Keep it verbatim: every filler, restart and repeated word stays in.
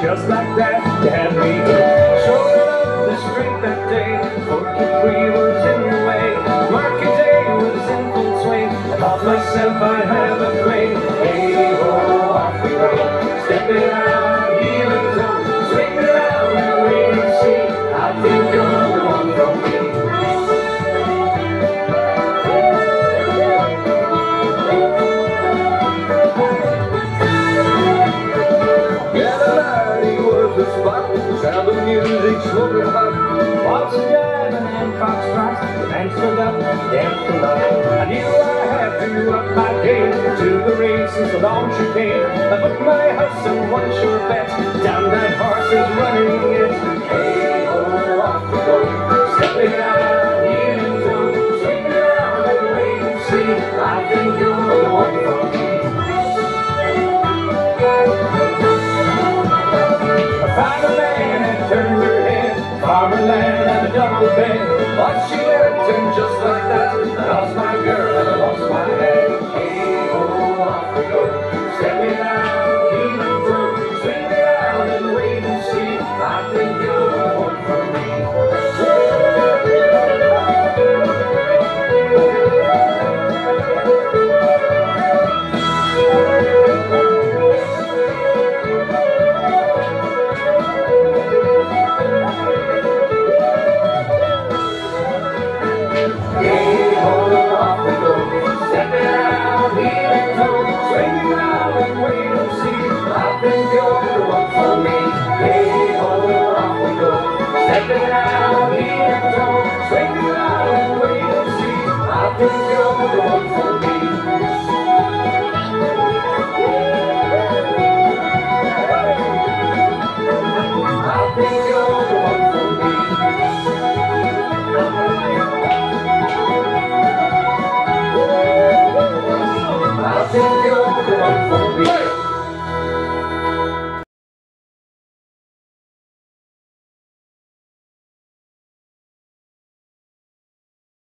just like that, you had me hooked. Showed up the street that day, forty-three was in the way. Market day was in full swing, I thought myself I'd have a fling. Hey ho, off we go, stepping out, heel and toe, swing around and wait and see. I think you're the one for me. Sound of music, smoking hot, waltzing, jiving, and foxtrots. The band stood up, danced a lot. I knew I had to up my game to the races, the long she came. I put my house on one sure bet, down that horse is running it. Hey ho, off we go, stepping out, heel and toe, swinging around and wait and see. I think you're the one for me. I found a man and turned her head, farmerland and a double bed. But she went and just like that, I lost my girl.